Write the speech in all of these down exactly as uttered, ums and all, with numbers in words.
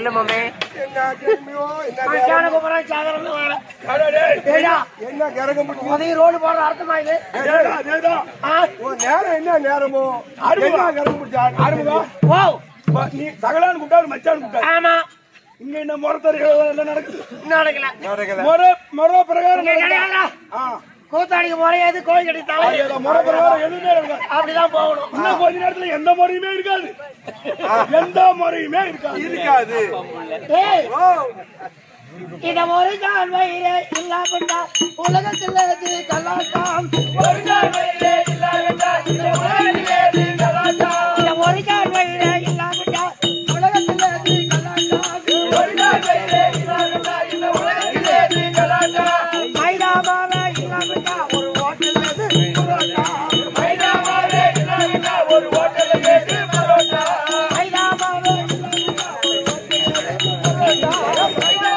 இல்ல மாமே. என்ன கேள்வியோ என்ன மச்சான கூப்பிடுறேன் சாகரமே வர. டேடா என்ன கரகம் புடி அதே ரோடு போற அர்த்தமா இது? டேடா டேடா ஓ நேரம் என்ன நேரமோ என்ன கரகம் புடி ஆடுங்க. ஓ நீ சகலான் கூப்பிட்டா மச்சான் கூப்பிட்டா. ஆமா. இங்க என்ன முறத்தறிய என்ன நடக்குது? நடக்கல. நடக்கல. முற முற பிரகாரம் நடக்கல. ஆ கூத்தாடிக்கு முறையாது கோழி கட்டி தலை. முற பிரகாரம் எதுவுமே இருக்காது. அப்படிதான் போகணும். இன்னும் கொஞ்ச நேரத்துல எந்த முறையுமே இருக்காது. எந்த முறையுமே இருக்காது. இருக்காது. ஏய் இத ஒரு கால் வயிறு இல்லாமட்டா உலகத்தில் எது கலாட்டாம். ஒரு கால் வயிறு இல்லாமட்டா இந்த உலகத்தில் எது கலாட்டாம். இத ஒரு கால் வயிறு இல்லாமட்டா உலகத்தில் எது கலாட்டாம். ஒரு கால் வயிறு இல்லாமட்டா இந்த உலகத்தில் எது கலாட்டாம். மைதாமாவே இல்லாமட்டா ஒரு ஹோட்டல் எது பரோட்டா. மைதாமாவே இல்லாமட்டா ஒரு ஹோட்டல் எது பரோட்டா. மைதாமாவே இல்லாமட்டா ஒரு ஹோட்டல் எது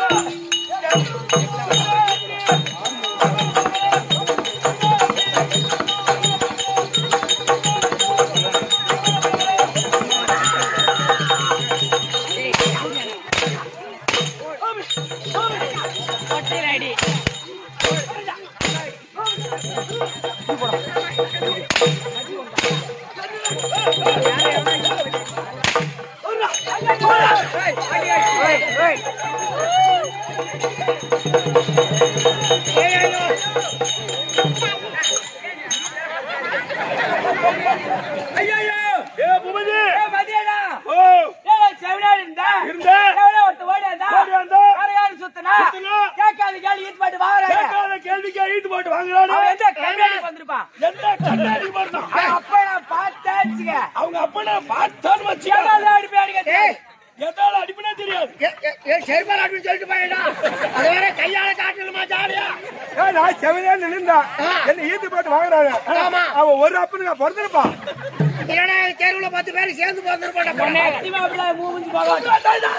அவங்க அப்பா பார்த்தான்னு வச்சு எதால அடிப்பனே தெரியாது. செருப்பால் அடிப்பனு சொல்லிட்டு போயிடா. அது வேற கையால காட்டணுமா ஜாலியா? நான் செவனே நின்னுடா. என்ன ஈத்து போட்டு வாங்குறாங்க. அவன் ஒரு அப்பனுக்கு பிறந்திருப்பான். இல்லனா தெருவுல பத்து பேர் சேர்ந்து பிறந்திருப்பாங்க. பொண்ணே கட்டிமா அப்படியே மூஞ்சி போவாங்க.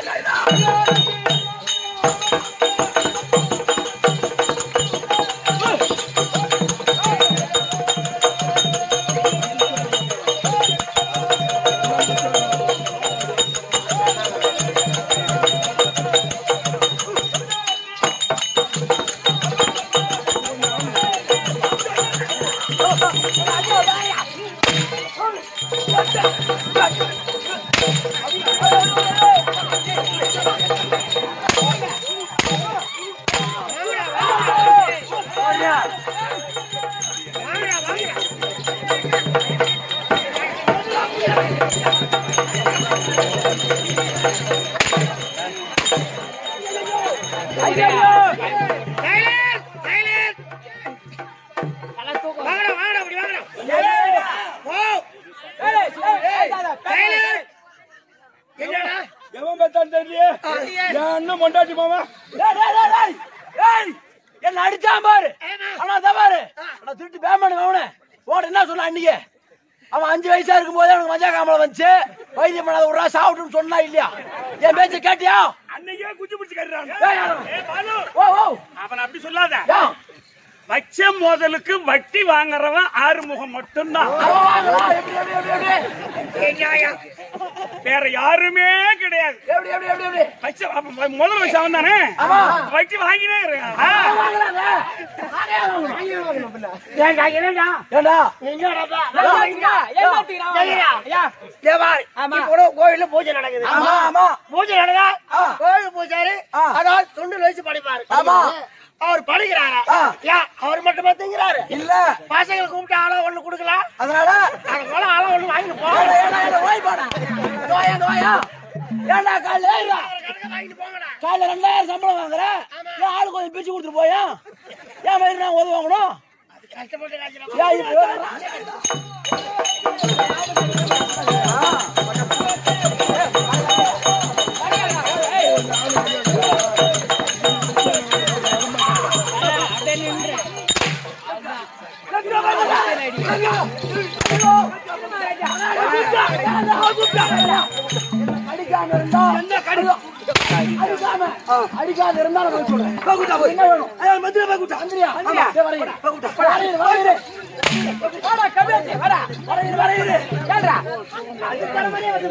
என்ன அடிச்சான் பாரு. ஆனா தவறு திருட்டு பேமன் அவனு போட என்ன சொன்ன அன்னைக்கு. அவன் அஞ்சு வயசா இருக்கும் போதே அவனுக்கு மஞ்சா காமலை வந்துச்சு. வைத்தியம் பண்ணாத ஒரு சாப்பிட்டுன்னு சொன்னா இல்லையா? என் பேச்ச கேட்டியா? அன்னைக்கே குச்சி பிடிச்சு கட்டுறான். ஓ ஓ அவன் அப்படி சொல்லாத. வச்ச முதலுக்கு வட்டி வாங்குறவன் ஆறுமுகம் மட்டும்தான். வேற யாருமே கிடையாது. முதல் வச்சு அவன் தானே வட்டி வாங்கினே கோயில பூஜை நடக்குது. பூஜை நடந்தா கோயில் பூஜாரி அதாவது துண்டு வச்சு படிப்பாரு. அவர் படிக்கிறாரா? அவர் மட்டும் பாத்தீங்கிறாரு இல்ல. பசங்களை கூப்பிட்டு ஆளோ ஒண்ணு குடுக்கலாம். அதனால அது போல ஆளோ ஒண்ணு வாங்கிட்டு போங்க. ஏண்டா காலையில காலையில ரெண்டாயிரம் சம்பளம் வாங்குற ஆளு கொஞ்சம் பிரிச்சு கொடுத்துட்டு போயா? ஏன் மாதிரி நான் உதவி வாங்கணும்? அடிக்காது இருந்தாலும் வாடா கபேத்தி வாடா வரையிரு வரையிரு கேளுடா அது தரமனே வந்து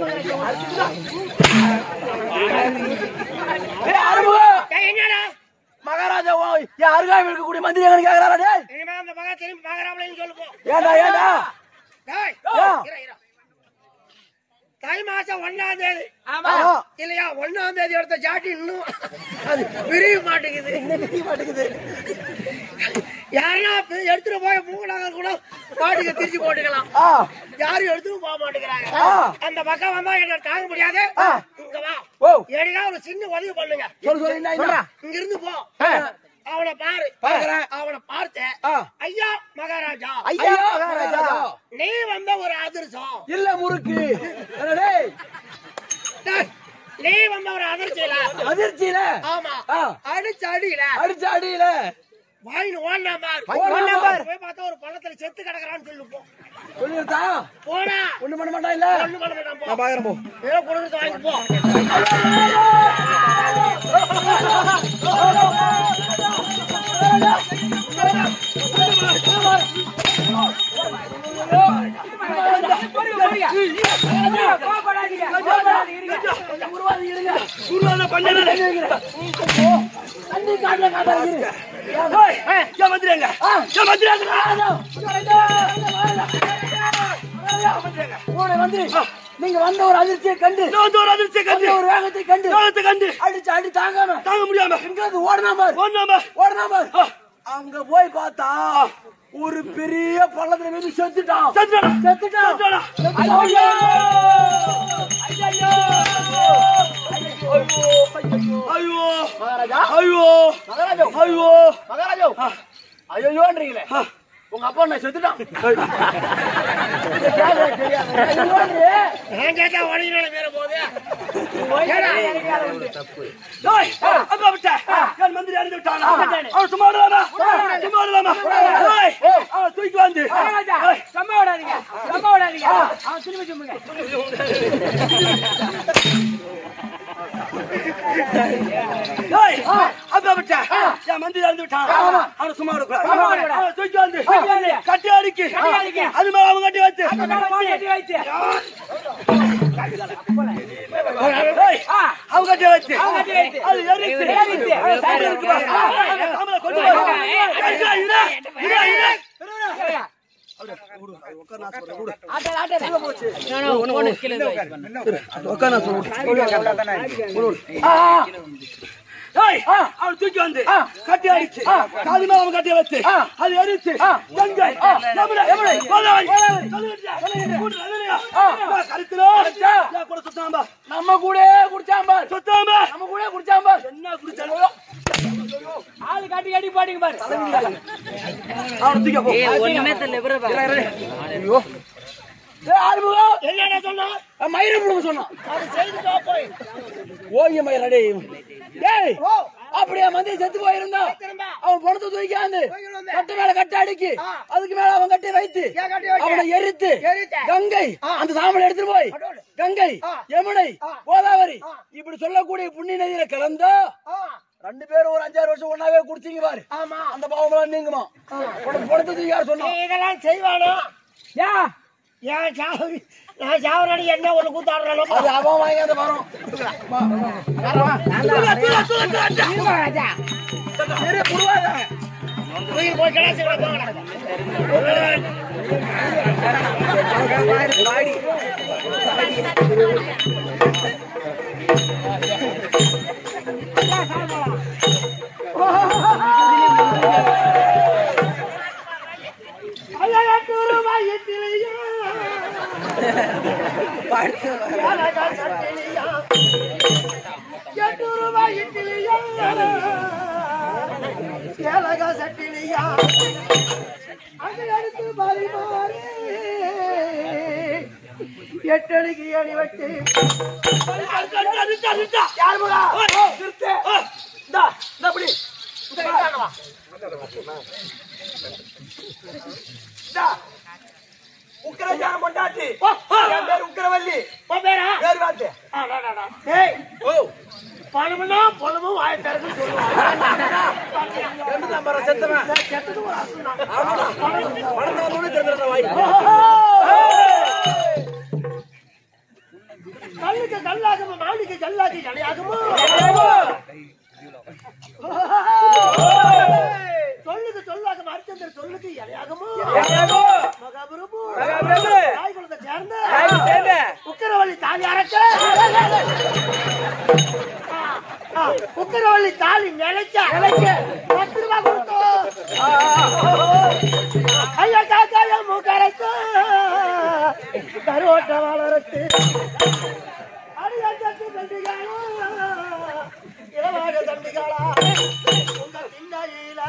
ஏய் ஆறுமுக டேய் என்னடா மகாராஜா யாருக்காக இருக்கக்கூடிய மந்திரி எங்க கேக்குறாரா டேய் இனிமே அந்த மகா திரும்பி பாக்கறாமலன்னு சொல்லு போ ஏடா ஏடா டேய் இரு இரு தை மாசம் ஒன்னாம் தேதி ஆமா இல்லையா ஒன்னாம் தேதி எடுத்த ஜாட்டி இன்னும் அது விரிய மாட்டேங்குது விரிய மாட்டேங்குது யாரா எடுத்துட்டு போய் மூணாக கூட பாட்டுக்கு திருச்சி போட்டுக்கலாம் யாரும் எடுத்துட்டு போக மாட்டேங்கிறாங்க அந்த பக்கம் வந்தா என்ன தாங்க முடியாது இங்க வா ஏடினா ஒரு சின்ன உதவி பண்ணுங்க இங்க இருந்து போ அவனை பாரு அவனை பார்த்தேன் ஐயா மகாராஜா ஐயா மகாராஜா நீ வந்த ஒரு அதிர்ஷ்டம் இல்ல முறுக்கு நீ வந்த ஒரு அதிர்ச்சியில அதிர்ச்சியில ஆமா அடிச்ச அடியில அடிச்ச அடியில வாயின் ஓன் நம்பர் போய் பார்த்தா ஒரு பள்ளத்துல செத்து கிடக்குறான்னு சொல்லு போ சொல்லிருந்தா போடா ஒண்ணு பண்ண மாட்டான் இல்ல ஒண்ணு பண்ண மாட்டான் போ நான் பாக்குறேன் போ ஏதோ கொடுத்து வாங்கி போ நீங்க வந்த ஒரு அதிர்ச்சியை கண்டு ஒரு அதிர்ச்சியை கண்டு ஒரு வேகத்தை கண்டு வேகத்தை கண்டு அடிச்சு அடி தாங்காம தாங்க முடியாம எங்க ஓடனாம ஓடனாம ஓடனாம அங்க போய் பார்த்தா ஒரு பெரிய பள்ளத்துல வந்து செத்துட்டான் செத்துட்டான் செத்துட்டான் ஐயோ ஐயோ மகாராஜா ஐயோ மகாராஜா ஐயோ மகாராஜா ஐயோன்றீங்களே உங்க அப்பா நான் செத்துட்டான் கேட்டா வழியினால வேற போகுது மந்திரி அறிந்து விட்டான் அவன் சும்மா விடலாமா சும்மா விடலாமா அவன் தூக்கி வந்து சும்மா விடாதீங்க சும்மா விடாதீங்க அவன் திரும்பி சும்முங்க மந்திரி அறிந்து விட்டான் அவன் சும்மா விடக்கூடாது தூக்கி வந்து கட்டி அடிக்கு அது மேல அவன் கட்டி வச்சு அவங்க கட்டி வச்சு அது அவன் தூக்கி வந்து கட்டி அடிச்சு காது மேல அவன் கட்டி வச்சு அது எரிச்சு நம்ம கூட குடிச்சாம்பா சுத்தாம்பா நம்ம கூட குடிச்சாம்பா என்ன குடிச்சாங்க ஆளு காட்டி காட்டி பாடிங்க பாரு அவன் தூக்கி போ ஒண்ணுமே தெரியல ஐயோ என்னடா சொன்னா மயிரை புடுங்க சொன்னான் அது செய்துட்டா போய் ஓய்ய மயிரடே டேய் அப்படியே மந்திரி செத்து போயிருந்தா அவன் பணத்தை தூக்கியாந்து கட்டு மேல கட்ட அடிக்கி அதுக்கு மேல அவன் கட்டி வைத்து அவனை எரித்து கங்கை அந்த சாம்பலை எடுத்துட்டு போய் கங்கை யமுனை கோதாவரி இப்படி சொல்லக்கூடிய புண்ணிய நதியில கலந்தா ரெண்டு பேரும் ஒரு அஞ்சாறு வருஷம் ஒன்னாவே குடிச்சீங்க பாரு அந்த பாவம் நீங்குமா பணத்தை தூக்கி யார் சொன்னா இதெல்லாம் செய்வானோ யா ஏன் சாவரி நான் சாவராடி என்ன ஒரு கூத்தாடுறாலும் அது அவன் வாங்கி அந்த வரும் உயிர் போய் கிடாச்சு எட்டடிக்கு ஏறி வச்சு உக்கரஜான கொண்டாட்டி உக்கரவல்லி பேர் வாத்து பழமுன்னா பழமும் வாய திறக்குன்னு சொல்லுவாங்க. செத்தது ஒரு அர்த்தம் தான். கல்லுக்கு கல்லாகுமோ மாடிக்கு கல்லாக்கு கலையாகுமோ சொல்லுக்கு சொல்லாகும் அர்ச்சந்தர் சொல்லுக்கு இலையாகுமோ மகாபுரமோ தாய் குலத்தை சேர்ந்த உக்கரவள்ளி தாலி அரைக்க உக்கரவள்ளி தாலி நிலைக்க பத்து ரூபா கொடுத்தோம் ஐயா காக்காய மூக்கரைக்கு கருவோட்ட வளரத்து அடியாட்டு தண்டிகாலா இளவாக தண்டிகாலா உங்க திண்ணையிலா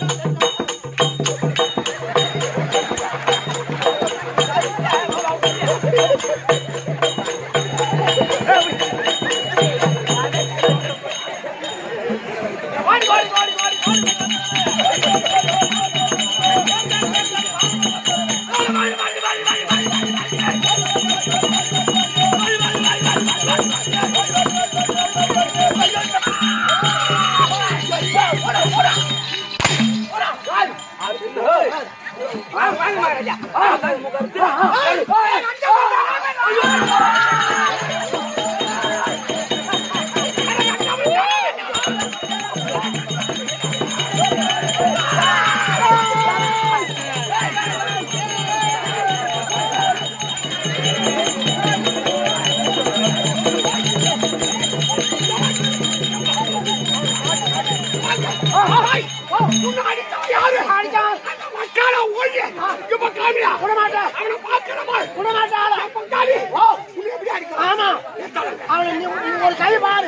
ஒரு கை பாரு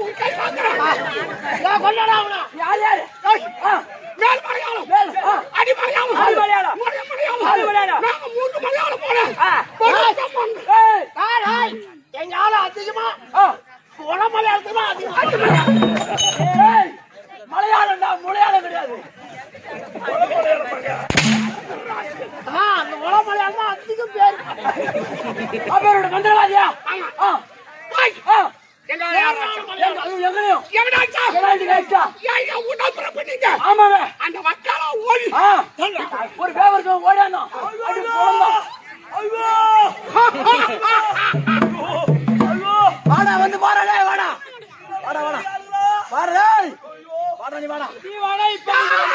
கொண்டாடா எங்க ஆளு அதிகமா உட மலையாளத்துக்கு அதிகமா மலையாளம் தான் மலையாளம் கிடையாது. அந்த உட மலையாளம் தான் அதிகம் பேர். அவரோட மந்திரவாதியா அந்த வக்கால ஓடி ஒரு பேவருக்கு ஓடானோ வாடா வந்து பாடா வாடா வாடா வாடா வாடா வாடா நீ வாடா நீ வாடா இப்ப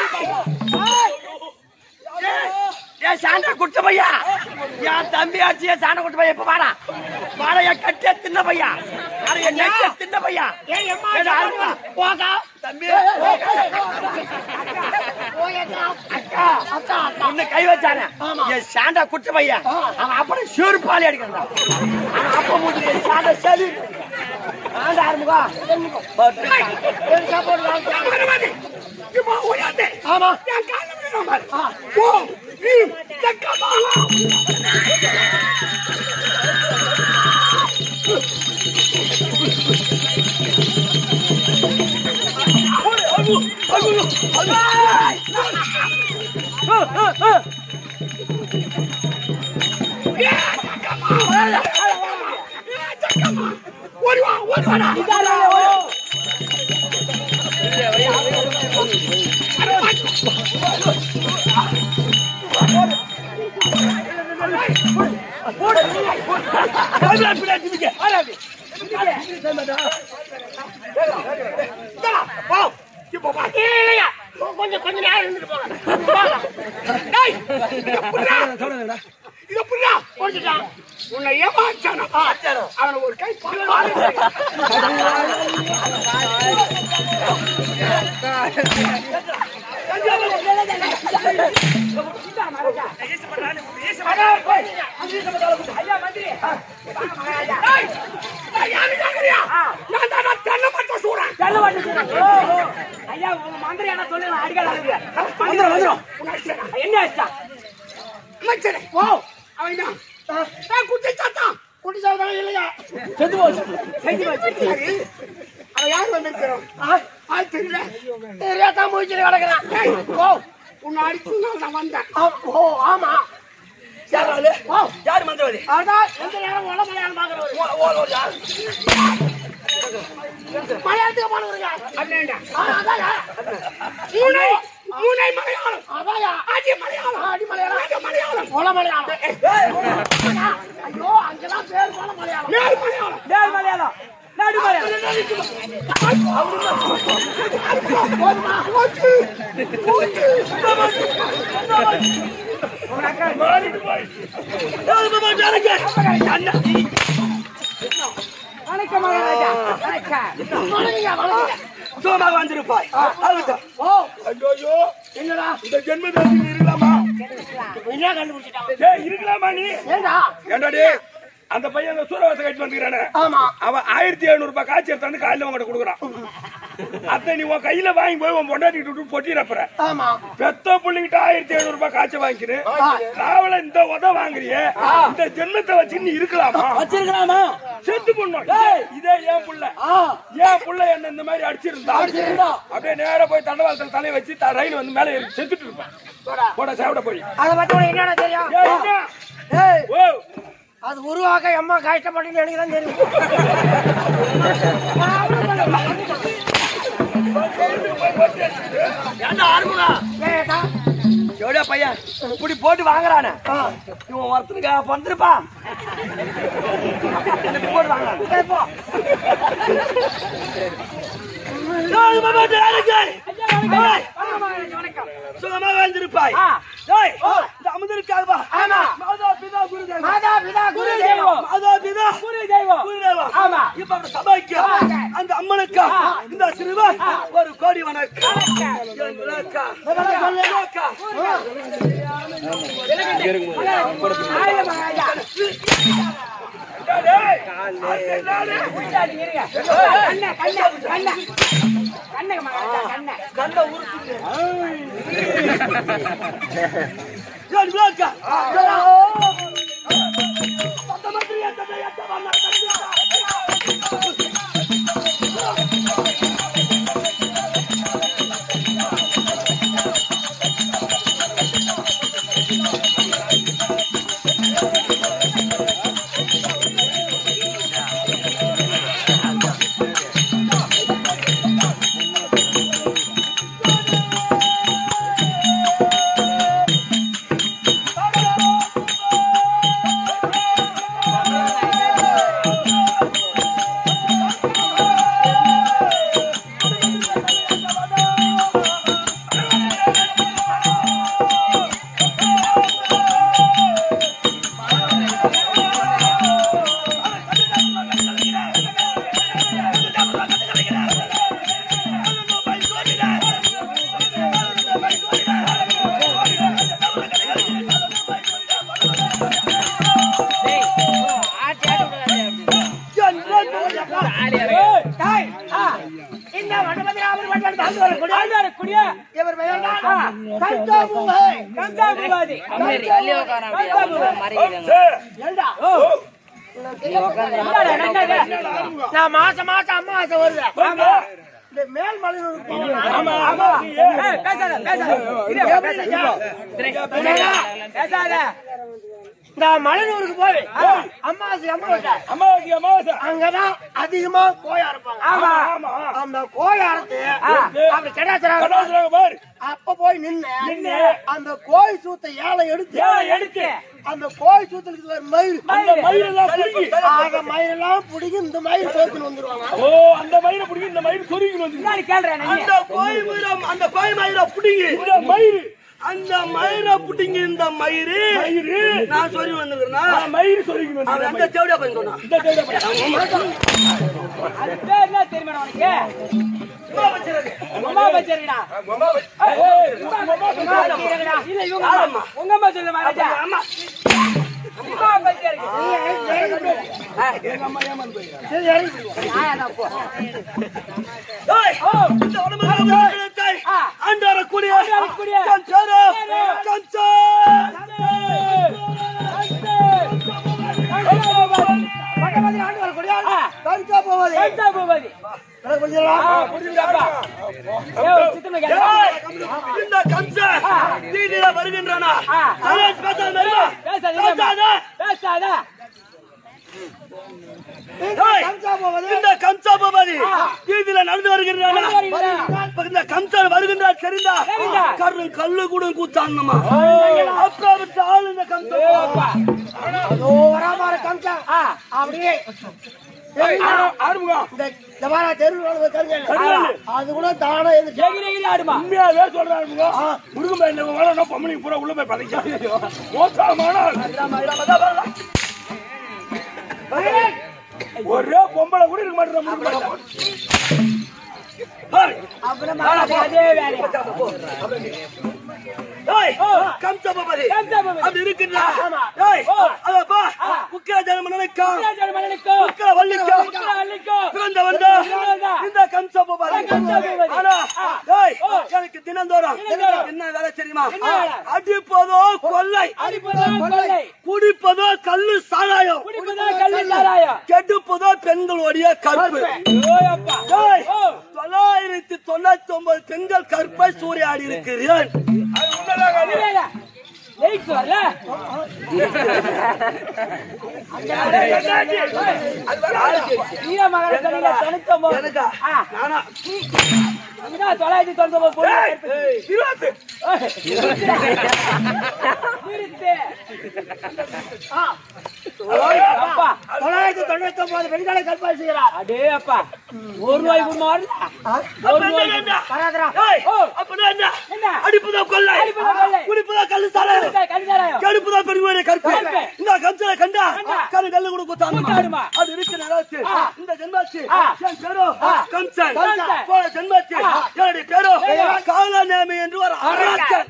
ஏ சாண்டா குட்ட பையா யா தம்பி ஆச்சியா சாண்டா குட்ட பையா இப்ப வாடா வாடா யா கட்டே தின்ன பையா அரே நெச்ச தின்ன பையா ஏய் அம்மா போகா தம்பி போயடா அக்கா அக்கா உன்னை கை வச்சானே ஏ சாண்டா குட்ட பையா அவன் அப்படியே ஷூர்பாலி அடிக்கறா அவன் அப்ப மூடி சாண்டா செலி ஆண்டா ஆரம்பா பட் ஏன் சப்போர்ட் வாங்க இப்போ ஓயாதே ஆமா நான் கால்ல விடுறேன் ஆ போ நீ தக்கமா கொஞ்சம் கொஞ்ச நேரம் இருந்துட்டு போங்க. உன்னை ஏமாச்சானா அவனை ஒரு கை என்ன குட்டி சாத்தா குட்டி சாத்தா இல்லையா செத்து போச்சு செத்து போச்சு அவன் யார் வந்திருக்கிறோம் தெரியல தெரியாதான் மூச்சில கிடக்குறான் ஓ உன்னை அடிச்சு நான் வந்தேன் ஓ ஆமா யாரு மந்திரவாதி அதான் எந்த நேரம் உடம்பு பாக்குறவர் மலையாளத்துக்கு போனவருங்க. அப்படின்டா. ஆ, அதாயா. மூனை மூனை மலையாளம். அதாயா. ஆதி மலையாளம். ஆடி மலையாளம். ஆதி மலையாளம். போல மலையாளம். ஐயோ, அங்கெல்லாம் பேர் போல மலையாளம். மேல் மலையாளம். மேல் மலையாளம். நடு மலையாளம். போதுமா? போச்சு. போச்சு. மாறிட்டு போய். ஏய் பாபா ஜானகி. அண்ணா. வணக்கம் மகாராஜா. வணக்கம். வணக்கங்க, வணக்கங்க. சோமா வந்திருப்பாய். அதுதான். ஓ, ஐயோ என்னடா? இந்த ஜென்மதாசி இருக்கலாமா? என்ன கண்டுபிடிச்சிட்டான்? ஏய் இருக்கலாமா நீ? ஏண்டா? ஏண்டாடி அந்த பையன் அந்த சூரவாச கட்டி வந்துக்கிறானே ஆமா. அவன் ஆயிரத்தி எழுநூறு ரூபாய் காய்ச்சி எடுத்து வந்து காலையில உங்ககிட்ட கொடுக்குறான். அத்தை நீ உன் கையில வாங்கி போய் உன் பொண்டாட்டி பொட்டிறப்புற ஆமா. பெத்த பிள்ளைகிட்ட ஆயிரத்தி எழுநூறு ரூபாய் காய்ச்சி வாங்கிக்கிட்டு காவல இந்த உத வாங்குறியே இந்த ஜென்மத்தை வச்சு நீ இருக்கலாமா? வச்சிருக்கலாமா? செத்து பண்ணும். இதே ஏன் புள்ள ஏன் புள்ள என்ன இந்த மாதிரி அடிச்சிருந்தா அப்படியே நேர போய் தண்டவாளத்துல தலையை வச்சு ரயில் வந்து மேல ஏறி செத்துட்டு இருப்பான். போட சாப்பிட போய் அதை பத்தி உனக்கு என்னடா தெரியும்? ஏய், என்ன? ஏய், ஓ அது உருவாக்க அம்மா கஷ்டப்பட்டு எனக்கு தான் தெரியும். ஏடா? எவ்வளோ பையன் இப்படி போட்டு வாங்குறானே இவன் ஒருத்தனுக்கு பந்திருப்பான். போட்டு வாங்குறான். சரி, போ. சுகமா வாழ்ந்திருப்பாய். அமர்ந்திருக்காதுப்பா. ஆமா. மாதா பிதா குரு தெய்வம். மாதா பிதா குரு தெய்வம். மாதா பிதா குரு தெய்வம். குரு தெய்வம். ஆமா. இப்ப அந்த சபைக்கு அந்த அம்மனுக்கு இந்த சிறுவன் ஒரு கோடி வணக்கம். வணக்கம். வணக்கம். ஆயிரம் மகாராஜா. டேய், கண்ண, கண்ண, கண்ண. கண்ண மகாராஜா, கண்ண. கண்ட உருட்டு. ஏய், வணக்கம். பத்தமந்திரியா தந்தையா தவனா நான் மாசம் மாசம் அம்மாவாசை வருவேன். இந்த மேல் மலையூருக்கு போகணும். இந்த மலையூருக்கு போய் அம்மாவாசை அம்மாவாசை அமாவாசை அமாவாசை அங்கதான் அதிகமா கோயா இருப்பாங்க. ஆமா ஆமா அந்த கோயாரத்து அப்படி கிடையாது. பாரு அப்ப போய் நின்னு அந்த கோயில் சூத்த ஏழை எடுத்து எடுத்து அந்த கோயில் சூத்தலுக்கு ஒரு மயில் அந்த மயிரெல்லாம் புடுங்கி ஆக மயிரெல்லாம் புடிங்கி இந்த மயில் தோத்துன்னு வந்துருவாங்க. ஓ அந்த மயிரை புடுங்கி இந்த மயிர் சொருகின்னு வந்து கேள்றேன். அந்த கோயில் மயிரை அந்த கோயில் மயிரை புடுங்கி இந்த மயிர் அந்த மயிரை புடுங்கி இந்த மயிறு மயிறு நான் சொல்லி வந்துக்கிறேன்னா மயிறு சொருகின்னு வந்து அந்த தேவடியா பையன் சொன்னா இந்த தேவடியா பையன் அது பேர் என்ன தெரியுமா உனக்கு? உமா வச்சிருக்கே உமா வச்சிருக்கடா. உமா இல்ல இவங்க அம்மா உங்க அம்மா சொல்ல மகாராஜா. அம்மா உமா வச்சிருக்கு. எங்க அம்மா ஏமாந்து போயிங்க. சரி இறங்கி ஆயா போ. டேய் இந்த உடம்பு தாய் ஆண்டார கூடிய கூடிய கஞ்சரோ கஞ்சா பட்டமதி ஆண்டு வர கூடிய கஞ்சா போவாதி கஞ்சா போவாதி எனக்கு புரியுதா? புரியுதாப்பா? ஏய் சித்தமே கேளு. இந்த கஞ்சா தீதில வருகின்றானா? சரேஷ் பேசாத. பேசாத. பேசாத. இந்த கம்சாபதி வீதியில நடந்து வருகிறார். இந்த கம்சன் வருகின்றார் தெரிந்தா கரு கல்லு கூட கூத்தாங்கம்மா. அப்புறம் ஆளு இந்த கம்சன் அப்படியே அது கூட தானே ஆடுமா. உண்மையாவே சொல்றாருங்க. முருகன் பொம்மனி பூரா உள்ள போய் பதைக்க மோசமான ஒரே பொம்பளை கூட இருக்க மாட்டேன். கம்சபதி அப்படி இருக்கின்றா முக்கிய ஜனம நினைக்கும் பிறந்த வந்த இந்த கம்சபதி. எனக்கு தினந்தோறும் என்ன வேலை தெரியுமா? அடிப்பதோ கொள்ளை, குடிப்பதோ கல்லு சாராயம், கெடுப்பதோ பெண்களுடைய கற்பு. தொள்ளாயிரத்தி தொண்ணூத்தி ஒன்பது பெண்கள் கற்பை சூறையாடி இருக்கிறேன். தொள்ளாயிரத்தி தொண்ணூத்தி தொள்ளாயிரத்தி தொண்ணூத்தி ஒன்பது பெண்களை கற்பனை செய்கிறார். அடே அப்பா ஒரு ரூபாய் அடிப்புதா கொள்ளை, குடிப்புதா கல்லு சாராயம், கடுப்புதா பெண்களுடைய கற்பு. இந்த கம்சனை கண்டா கரு கல்லு கூட கூத்தாடுமா. அது இருக்கு நடாச்சு. இந்த ஜென்மாச்சு என் பேரோ கம்சன், போன ஜென்மாச்சு என்னுடைய பேரோ காலநேமி என்று ஒரு அரக்கன்.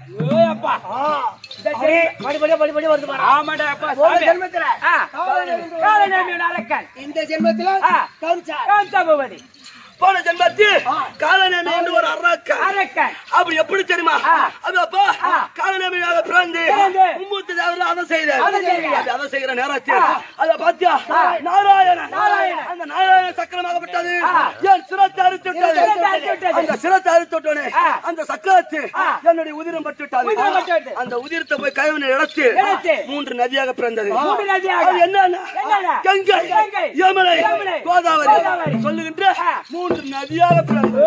இந்த ஜென்மத்தில் கம்சாபதி, போன ஜென்மத்து காலநேமி என்று ஒரு அரக்கன். அப்படி எப்படி தெரியுமா? அது அப்பா காலநேமியாக பிறந்து மும்மூர்த்தி தேவர்கள் அதை செய்தார். அதை செய்கிற நேரத்தில் அதை பாத்தியா நாராயணன், அந்த நாராயண சக்கரமாகப்பட்டது என் சிரத்தை அறுத்து விட்டது. அந்த சிரத்தை அறுத்து விட்டோனே அந்த சக்கரத்து என்னுடைய உதிரம் பட்டு விட்டது. அந்த உதிரத்தை போய் கைவனை இடத்து மூன்று நதியாக பிறந்தது. என்ன? கங்கை, யமுனை, கோதாவரி சொல்லுகின்ற மூன்று நதியாக பிறந்தது.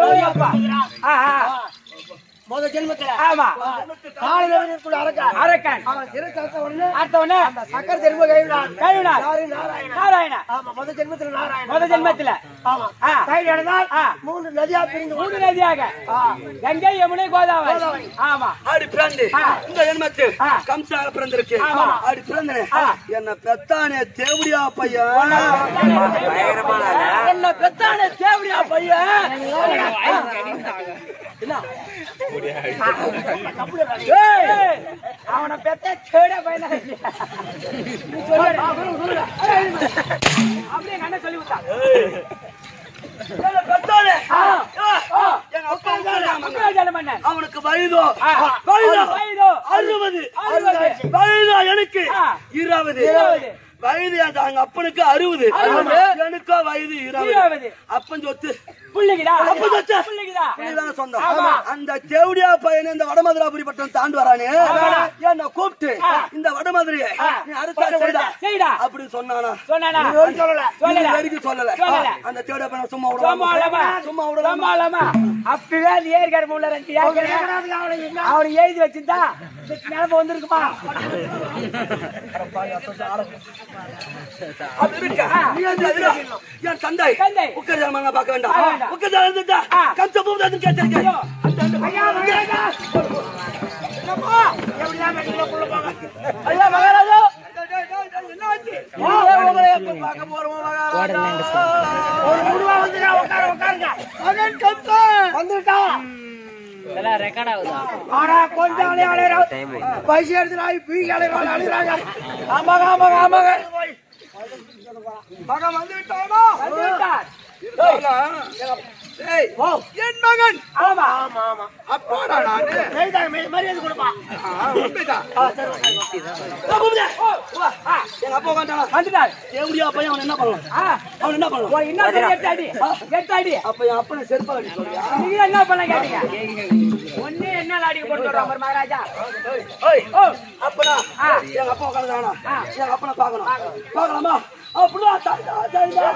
முதல் ஜென்மத்துல ஆமா காலநேமிக்குள்ள அரக்கன் அரக்கன் அவன் சிரத்தை அறுத்த உடனே அறுத்த உடனே அந்த சக்கர திரும்ப கைவிடான் கைவிடான் நாராயண நாராயண ஆமா முதல் ஜென்மத்துல நாராயண முதல் ஜென்மத்துல ஆமா கைவிடானால் மூன்று நதியா பிரிந்து மூன்று நதியாக கங்கை யமுனை கோதாவரி ஆமா ஆடி பிறந்து இந்த ஜென்மத்தில் கம்சாக பிறந்திருக்கு. ஆடி பிறந்தனே என்ன பெத்தானே தேவடியா பையன், என்ன பெத்தானே தேவடியா பையன். அவனை பெத்த சேட பையனா அப்படியே கண்ண சொல்லி விட்டான். அவனுக்கு வயதோ வயதோ அறுபது, வயதோ எனக்கு இருபது, வயது எங்க அப்பனுக்கு அறுபது, எனக்கோ வயது இருபது. அப்பன் சொத்து சொந்தம். அந்த தேவடியா பையன் இந்த வடமதுராபுரி பட்டம் தாண்டு வரானே என்ன கூப்பிட்டு இந்த வடமதுரையை அப்படின்னு சொன்னானா? சொல்லல. அந்த தேவடியா பையன் சும்மா சும்மா விடலாமா? அப்பவே அது ஏற்காடு உள்ள அவனை எழுதி வச்சிருந்தா நிலப்ப வந்திருக்குமா? என் தந்தை உக்கரஜான பார்க்க வேண்டாம். உக்கரஜா கம்ச பூமி கேட்டிருக்கேன். ஐயா மகாராஜா பைசா எடுத்து பீ அழைறாங்க. ஆமாங்க ஆமாங்க ஆமாங்க மகன் வந்து விட்டானா? என் மகன். ஆமா ஆமா ஆமா அப்பாடா நானு மரியாதை கொடுப்பா. எங்க அப்பா வந்துட்டான். தேவடியா பையன் அவன் என்ன பண்ணலாம்? அவன் என்ன பண்ணலாம்? என்ன எட்டாடி எட்டாடி அப்ப என் அப்பனை செருப்பா அடி சொல்றியா? நீங்க என்ன பண்ண கேட்டீங்க? ஒண்ணே என்ன லாடி போட்டு வர்றாங்க மகாராஜா. அப்பனா எங்க அப்பா உட்கார்ந்தானா? எங்க அப்பனை பார்க்கணும். பார்க்கலாமா? அப்படிதான் தாய்தா தாய்தா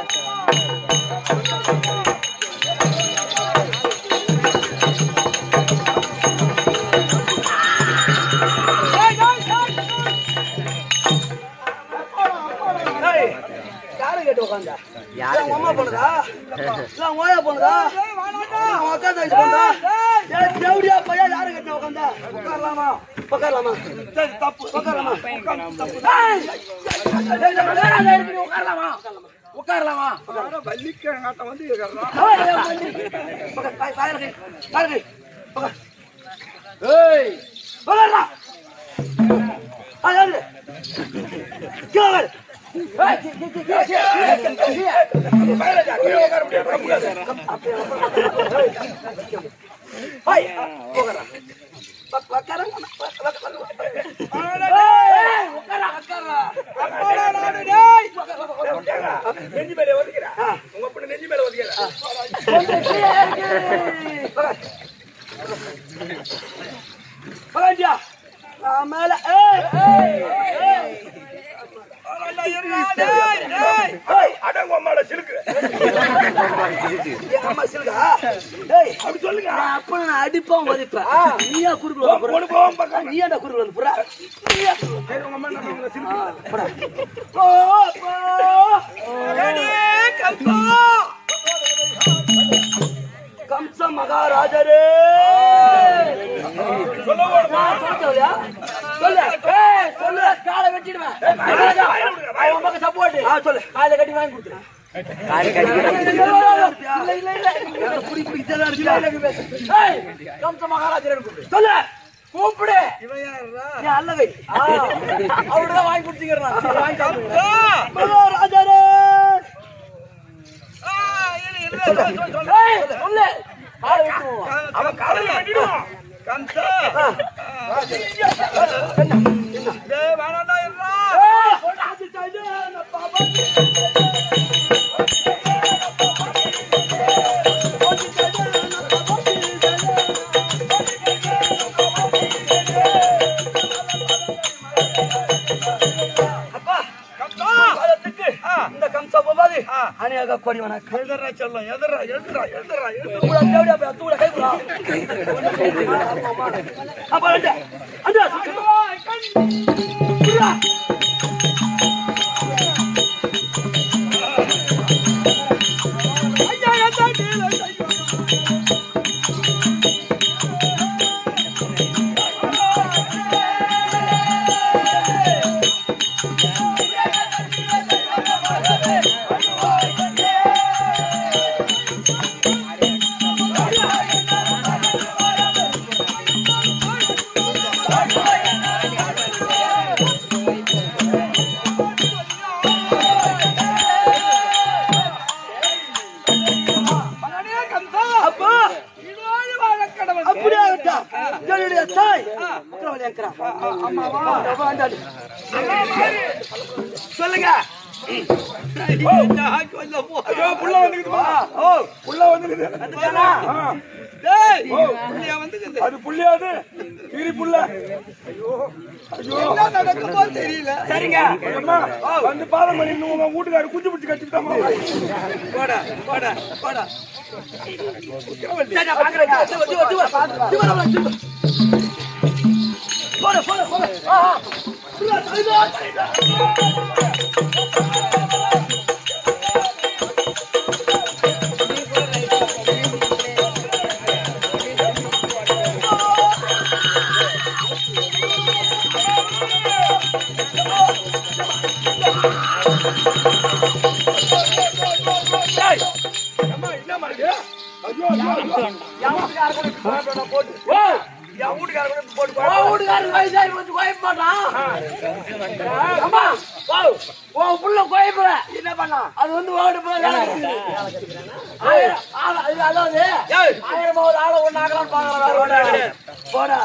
யாரு கேட்டு உட்காந்தா உங்க அம்மா போனதா இல்ல உங்க ஓயா போனதா உங்க அக்கா தாய்ச்சி போனதா தேவடியா பையா யாரு கேட்டு உட்காந்தா உட்காரலாமா உட்காரலாமா சரி தப்பு உட்காரலாமா உட்காரலாமா உட்காரலாமா வள்ளிக்கிழங்காட்ட வந்து நெஞ்சு மேலே ஒதுக்கிறா உங்க அப்படி நெஞ்சு மேலே ஒதுக்கிறா மேல அடங்கம்மால சிலுக்கு அப்படி சொல்லுங்க அப்ப நான் அடிப்போம் மதிப்பேன் நீயா குறுக்குள்ள நீயாண்டா குறுக்குள்ள வந்து புறா கம்ச மகாராஜரே சொல்லியா சொல்லு சொல்லு காலை வெட்டிடுவேன் அவன் பக்கம் சப்போர்ட் சொல்லு காலை கட்டி வாங்கி கொடுத்துறேன் கம்ச மகாராஜரே சொல்லு கூப்பிடு அல்லவை அவருதான் வாங்கி கொடுத்தீங்க மகாராஜரே சொல்லு அவன் காலையில வெட்டிடுவான் கம்சா வேணாண்டா இருந்தா இந்த கம்சா போவாது அணியாக கொடி வணக்கம் எதிரா சொல்லும் எதிரா எதிரா எதிரா சொல்லுங்க புள்ள வந்துக்குதுமா புள்ள வந்துக்குது அது புள்ளியாது கீரி புள்ள நடக்குமோ தெரியல சரிங்க வந்து பாதம் பண்ணி உங்க வீட்டுக்காரு குஞ்சு பிடிச்சு கட்டிட்டாமா போடா போடா போடா போட போட போட என்ன பண்ணா அது வந்து ஆயிரமாவது ஆளை ஒண்ணு ஆகலாம் பாக்கலாம் போடா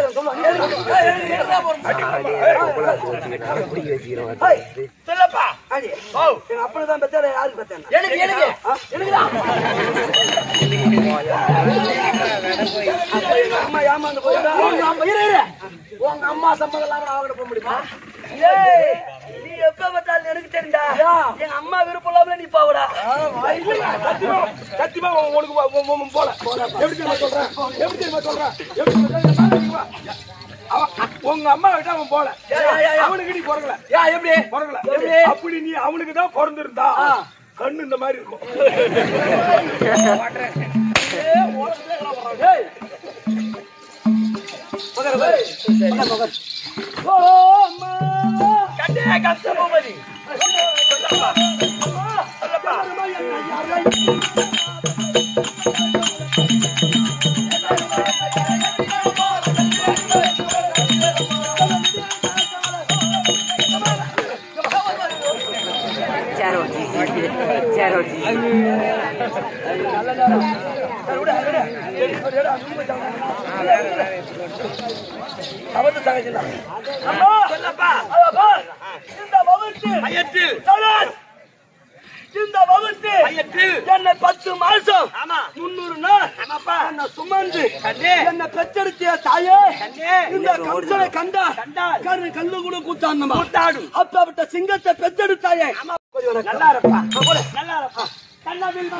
சொல்லப்பா ஆடி ஓ எங்க அப்பனுக்கு தான் பெற்ற யாருக்கு பெற்றேன் எனக்கு எனக்கு எனக்குதா அம்மா ஏமாந்து போயிட்டா உங்க அம்மா இரு இரு உங்க அம்மா சம்மதம் இல்லாம நான் அவகிட்ட போக முடியுமா? ஏய் நீ எப்ப பார்த்தாலும் எனக்கு தெரியும்டா எங்க அம்மா விருப்பம் இல்லாம நீ போவடா சத்தியமா சத்தியமா உனக்கு போல எப்படி தெரியுமா சொல்றேன் எப்படி தெரியுமா சொல்றேன் எப்படி தெரியுமா? அவன் உங்க அம்மா கிட்ட அவன் போல அவனுக்கு நீ பிறக்கல யா எப்படி பிறக்கல எப்படி? அப்படி நீ அவனுக்கு தான் பிறந்திருந்தா கண்ணு இந்த மாதிரி இருக்கும் கட்டே கஷ்ட போமதி Charo G. Charo G. அவத்து தகச்சில அம்மா சொல்லப்பா அவப்பா இந்த வவுத்து பயத்தில் சலாத் இந்த வவுத்து பயத்தில் என்ன பத்து மாசம் ஆமா முன்னூறு நாள் ஆமாப்பா என்ன சுமந்து கண்ணே என்ன பெற்றெடுத்திய தாயே கண்ணே இந்த கம்சனை கண்டா கண்டால் கரு கல்லு கூட கூத்தாண்டமா கூத்தாடு அப்பப்பட்ட சிங்கத்தை பெற்றெடுத்தாயே நல்லா இருப்பா நல்லா இருப்பா கண்ணவில்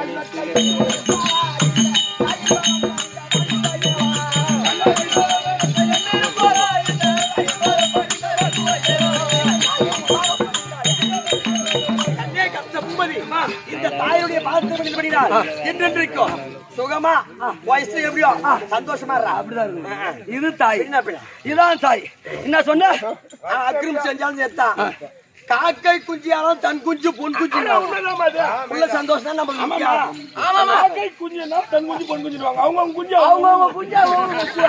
இந்த தாயுடைய பாதத்தினால் என்றென்றைக்கும் சுகமா வயசு எப்படியோ சந்தோஷமா இருக்கா அப்படிதான் இருக்கு இது தாய் இதான் தாய் என்ன சொன்ன அக்கிரம் செஞ்சாலும் சேர்த்தான் காக்கை குஞ்சியாலும் தன் குஞ்சு பொன் குஞ்சு உள்ள சந்தோஷம் தான் நம்மளுக்கு காக்கை குஞ்சுனா தன் குஞ்சு பொன் குஞ்சுவாங்க அவங்க அவங்க குஞ்சு அவங்க அவங்க குஞ்சா அவங்க குஞ்சா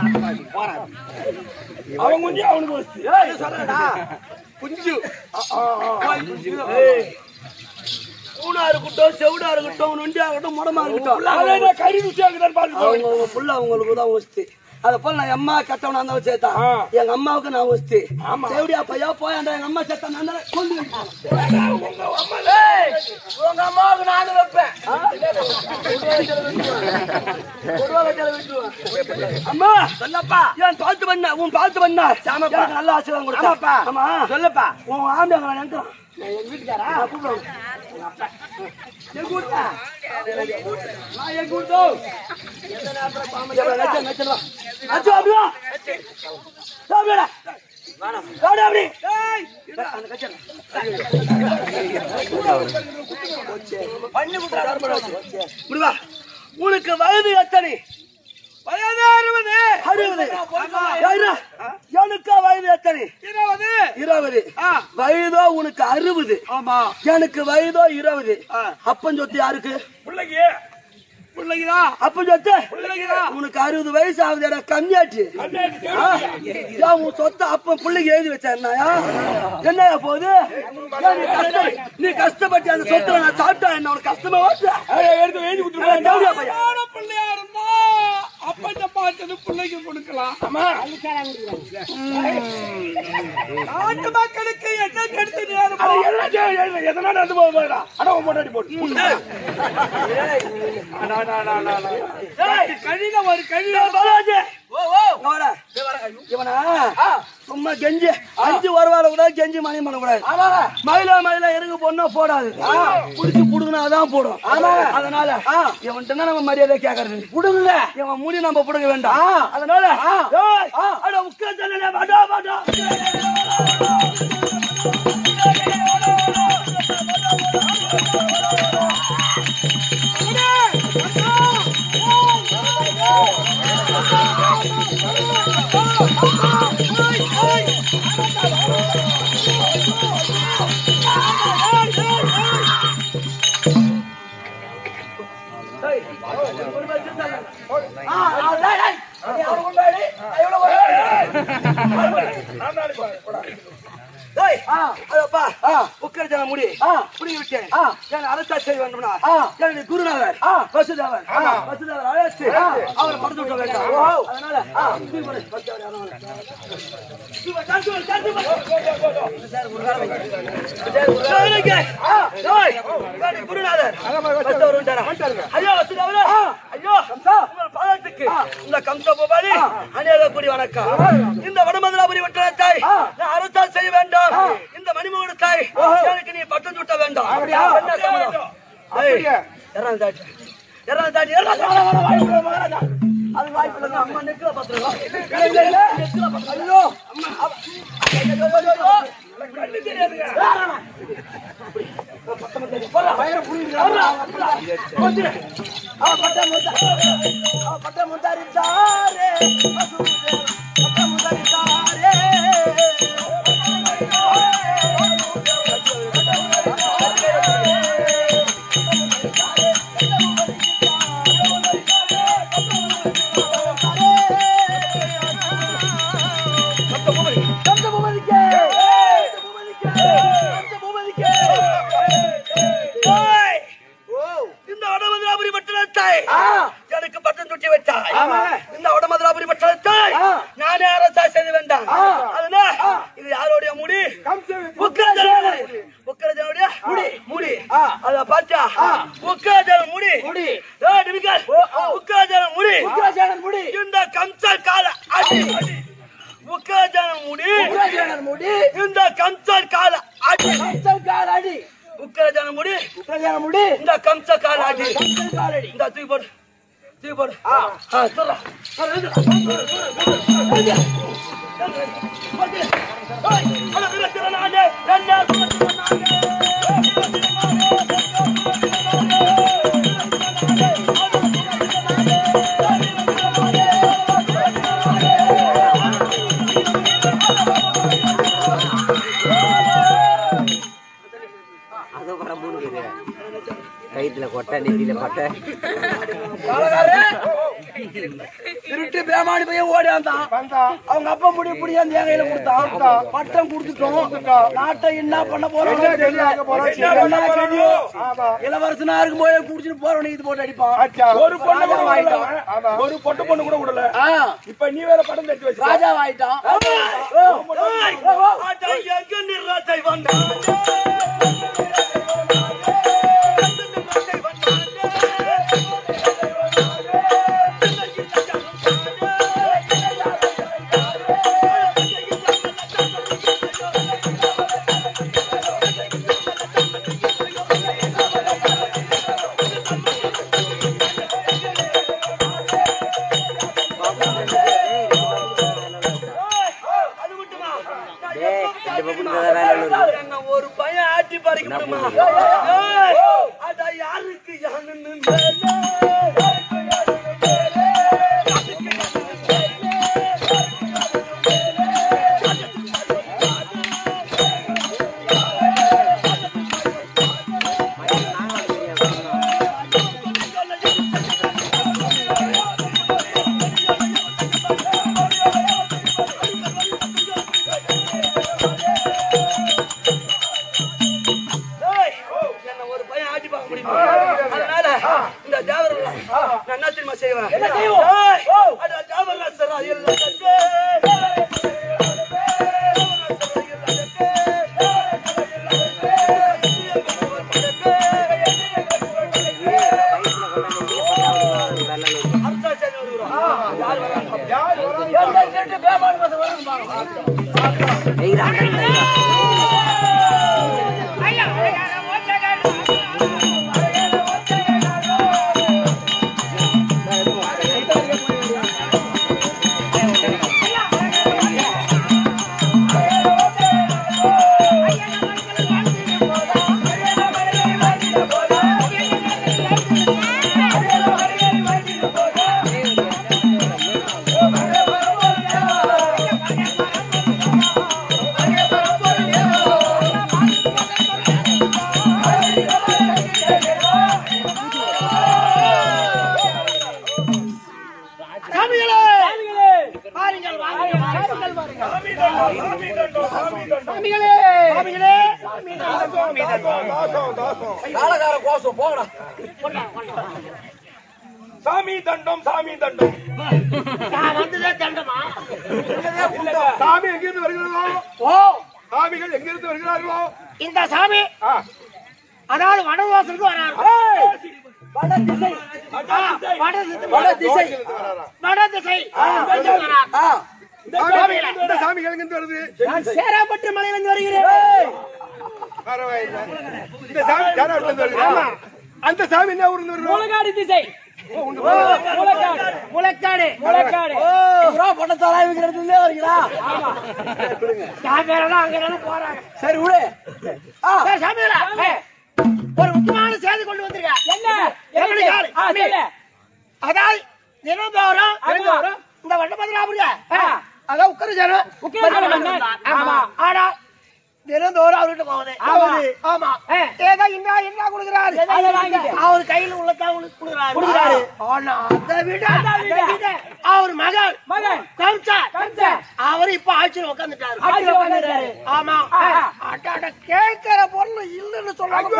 அவங்க குஞ்சு அவனுக்கு வச்சு சொல்றா குஞ்சு பூனா இருக்கட்டும் செவிடா இருக்கட்டும் நொண்டியா இருக்கட்டும் முடமா இருக்கட்டும் கறி ருசியாக்குதான் பாத்து அவங்க அவங்க புள்ள அவங்களுக்கு தான் வசதி அத போல நான் அம்மா கட்டவனா இருந்தாலும் சேர்த்தா எங்க அம்மாவுக்கு நான் வசதி செவிடியா பையா போயாண்டா எங்க அம்மா சேர்த்தா நான் கொண்டு உங்க அம்மாவுக்கு நானும் வைப்பேன் அம்மா சொல்லப்பா ஏன் பார்த்து பண்ண உன் பார்த்து பண்ண சாமப்பா நல்ல ஆசீர்வாதம் கொடுத்தாப்பா ஆமா சொல்லப்பா உன் ஆண்டாங்க நினைக்கிறோம் எங்க வீட்டுக்காரா கூப்பிடுவாங்க எங்க வீட்டுல நான் எங்க வீட்டு உனக்கு வயது எத்தனை வயது அறுபது அறுபது எனக்கு வயது எத்தனை இருபது இருபது வயதோ உனக்கு அறுபது ஆமா எனக்கு வயதோ இருபது அப்பன் சொத்து யாருக்கு பிள்ளைக்கு பிள்ளைக்குதா அப்பன் சொத்து பிள்ளைக்குதா உனக்கு அறுபது வயசு ஆகுது கம்மியாச்சு உன் சொத்தை அப்பன் பிள்ளைக்கு எழுதி வச்சாருனாயா என்னையா போகுது நீ கஷ்டப்பட்டு அந்த சொத்துல நான் சாப்பிட்டா என்ன உனக்கு கஷ்டமா எடுத்து எழுதி கொடுத்துருவாங்க பிள்ளையா இருந்தா அப்பத்த பார்த்தது பிள்ளைக்கு கொடுக்கலாம் ஆமா நாட்டு மக்களுக்கு என்ன கெடுத்து எதனால அது போதா அட முன்னாடி போட்டு கழித ஒரு கழித இவனா சும்மா கெஞ்சி அஞ்சு வருவார கூட கெஞ்சி மணி பண்ணக்கூடாது மயிலா மயிலா இறங்கு போனா போடாது புடிச்சு புடுங்கினாதான் போடும் அதனால இவன்ட்டு நம்ம மரியாதை கேக்குறது புடுங்கல இவன் முடி நம்ம புடுங்க வேண்டாம் அதனால உட்கரிச்சன முடி புடிங்க விட்டேன் அரசா செய்ய வேண்டும்னா என்னுடைய குருநாதர் வசுதேவர் வசுதேவர் அழைச்சு அவரை படுத்து விட்ட வேண்டாம் அதனால குருநாதர் ஐயா வசுதாவரே ஐயோ உங்கள் பாதத்துக்கு இந்த கம்ச கோபாலி அநேக கூடி வணக்கம். இந்த வடமதுராபுரி வட்டாரத்தை நான் அரசால் செய்ய வேண்டாம். இந்த மணிமகுடத்தை எனக்கு நீ பட்டம் சுட்ட வேண்டாம். அது வாய்ப்பு இல்ல. அம்மா நெக்கில பாத்துருக்கோம். ஐயோ கண்ணு தெரியாதுங்க. எனக்கு பட்டம் சுட்டி வச்சாய். இந்த வடமதுராபுரி பட்டணத்தை நானே அரசா செய்ய வேண்டாம். அதனால இது யாருடைய முடி? உக்கரஜனுடைய முடி. அத பாத்தா உக்கரஜன முடி உக்கரஜன முடி இந்த கம்ச கால அடி உக்கரஜன முடி இந்த கம்ச கால அடி அடி உக்கரஜன முடி உக்கரஜன முடி இந்த கம்ச கால அடி இந்த தூக்கி போடு தூக்கி போடு. ஆ ஆ சொல்றா கைத்துல கொட்டை நெத்தியில கொட்டை திருட்டு பேமாடி போய் ஓடி வந்தான். அவங்க அப்பா முடி புடியா என் கையில கொடுத்தான். பட்டம் கொடுத்துட்டோம். நாட்டை என்ன பண்ண போறோம் இளவரசனா இருக்கும் போய் குடிச்சிட்டு போறவனுக்கு இது போட்டு அடிப்பான். ஒரு பொண்ணு கூட வாங்கிட்டான். ஒரு பொட்டு பொண்ணு கூட விடல. இப்ப நீ வேற படம் தட்டி வச்சு ராஜா வாங்கிட்டான். ஒரு பையன் ஆட்டி பறிக்க முடியுமா? அத யாருக்கு யாருன்னு சாமி தண்டம் சாமி தண்டம் நான் வந்ததே தண்டமா சாமி எங்கிருந்து வருகிறதோ சாமிகள் எங்க எங்கிருந்து வருகிறார்களோ இந்த சாமி ஆ. அதாவது வடவாசலுக்கு வராரு. வட திசை வட திசை வட திசை வட திசை வரார். ஆ. இந்த சாமி எங்கிருந்து வருது? நான் சேராப்பட்டு மலையிலிருந்து வருகிறேன். பரவாயில்லை. இந்த சாமி சேராப்பட்டு வருது. அந்த சாமி என்ன ஊர்ல வருது? முளக்காடு திசை. முளக்காடு முளக்காடு முளக்காடு. ஓ ப்ரோ பட்டத்தாரா விக்கிறதுல வரீங்களா? ஆமா. சாமியாரெல்லாம் அங்க எல்லாம் போறாங்க. சரி விடு. ஆ சரி சாமியாரா, ஒரு முக்கியமான செய்தி கொண்டு வந்திருக்க. என்ன? எப்படி காரு? அதாவது தினந்தோறும் தினந்தோறும் இந்த வட்டபத்திராபுரிய அதான் உட்கார சேரும் உட்கார. ஆமா. ஆனா தினந்தோறும் அவர்கிட்ட போகுது. ஆமா. ஏதோ என்ன என்ன கொடுக்குறாரு அவர் கையில உள்ளதான் கொடுக்குறாரு. ஆனா அதை விட அவர் மகன் மகன் கம்சா அவரு இப்ப ஆட்சியில் உட்காந்துட்டாரு. ஆமா. அட்டாட்ட கேட்கிற பொண்ணு இல்லன்னு சொல்றாங்க.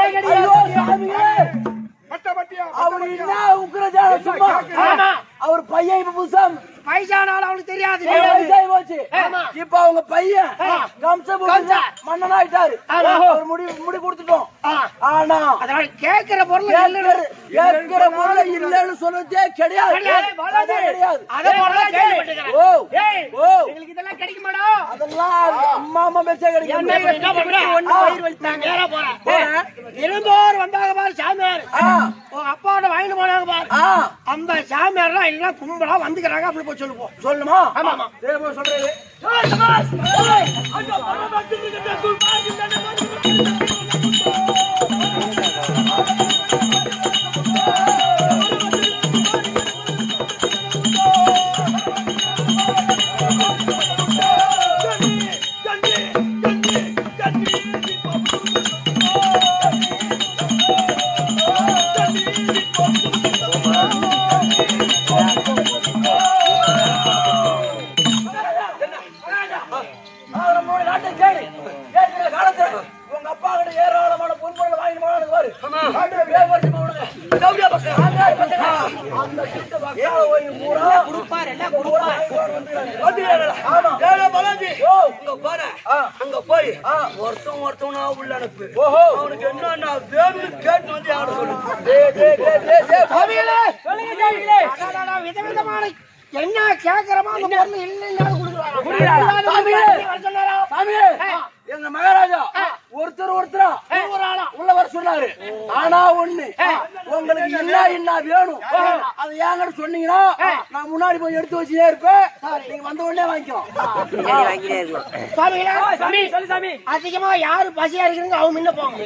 அவர் என்ன உக்ரஜால சும்மா. ஆமா. அவர் பையன் இப்ப புதுசா வயசானாலும் அவனுக்கு தெரியாது. வயசாகி போச்சு. இப்ப அவங்க பையன் கம்ச மன்னனாயிட்டாரு. அவர் முடி முடி கொடுத்துட்டோம். ஆனா அதனால கேட்கிற பொருள் கேட்கிற பொருள் இல்லன்னு சொன்னதே கிடையாது. கிடையாது. ஓ ஓ எங்களுக்கு இதெல்லாம் கிடைக்க மாட்டோம். அதெல்லாம் அம்மா அம்மா பேச்சே கிடைக்கும். என்ன பண்றேன் ஒண்ணு பயிர் வலித்தாங்க. நேரா போறேன். இருந்தோர் வந்தாங்க பாரு சாமியார். உங்க அப்பாவோட வாங்கிட்டு போனாங்க பாரு. அந்த சாமியார்லாம் எல்லாம் கும்பலா வந்துக்கிறாங்க. அப்படி போய் சொல்லுவோம். சொல்லுமா? ஆமா ஆமா. சொல்றேன். உங்க அப்பா கிட்ட ஏராளமான பொன்பொருள் வாங்கி போனாரு. அங்க போய் ஒருத்தன் ஒருத்தவனா உள்ள அனுப்பு. அவனுக்கு என்ன வேணும்னு கேட்டு வந்து யாரும் சொல்லு. விதவிதமான என்ன கேட்கிறோமோ அந்த பொருள் இல்லைன்னு எங்க மகாராஜா ஒருத்தர் ஒருத்தரா உள்ள வர சொன்னாரு. ஆனா ஒண்ணு உங்களுக்கு என்ன என்ன வேணும் அது ஏங்கன்னு சொன்னீங்கன்னா நான் முன்னாடி போய் எடுத்து வச்சுட்டே இருப்பேன். நீங்க வந்த உடனே வாங்கிக்கலாம். அதிகமா யாரு பசியா இருக்கிறீங்க அவங்க முன்ன போங்க.